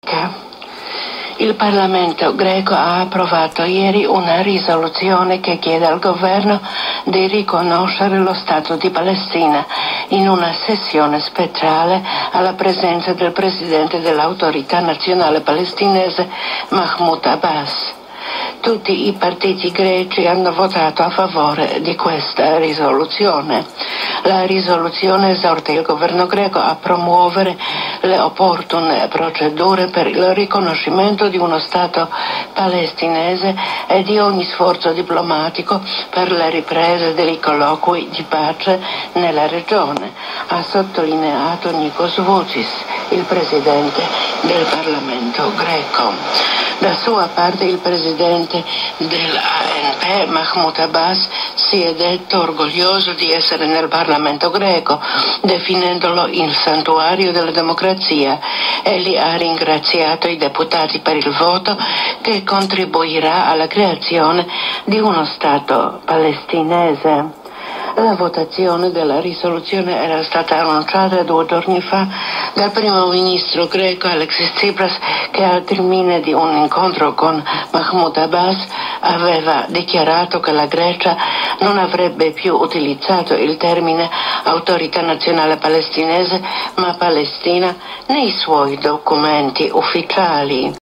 Il Parlamento greco ha approvato ieri una risoluzione che chiede al governo di riconoscere lo Stato di Palestina in una sessione speciale alla presenza del presidente dell'Autorità Nazionale Palestinese Mahmoud Abbas. Tutti i partiti greci hanno votato a favore di questa risoluzione. La risoluzione esorta il governo greco a promuovere le opportune procedure per il riconoscimento di uno Stato palestinese e di ogni sforzo diplomatico per la ripresa dei colloqui di pace nella regione, ha sottolineato Nikos Voutis, il presidente del Parlamento greco. Da sua parte il presidente dell'ANP, Mahmoud Abbas, si è detto orgoglioso di essere nel Parlamento greco, definendolo il santuario della democrazia, e li ha ringraziato i deputati per il voto che contribuirà alla creazione di uno Stato palestinese. La votazione della risoluzione era stata annunciata 2 giorni fa dal primo ministro greco Alexis Tsipras, che al termine di un incontro con Mahmoud Abbas aveva dichiarato che la Grecia non avrebbe più utilizzato il termine Autorità Nazionale Palestinese, ma Palestina nei suoi documenti ufficiali.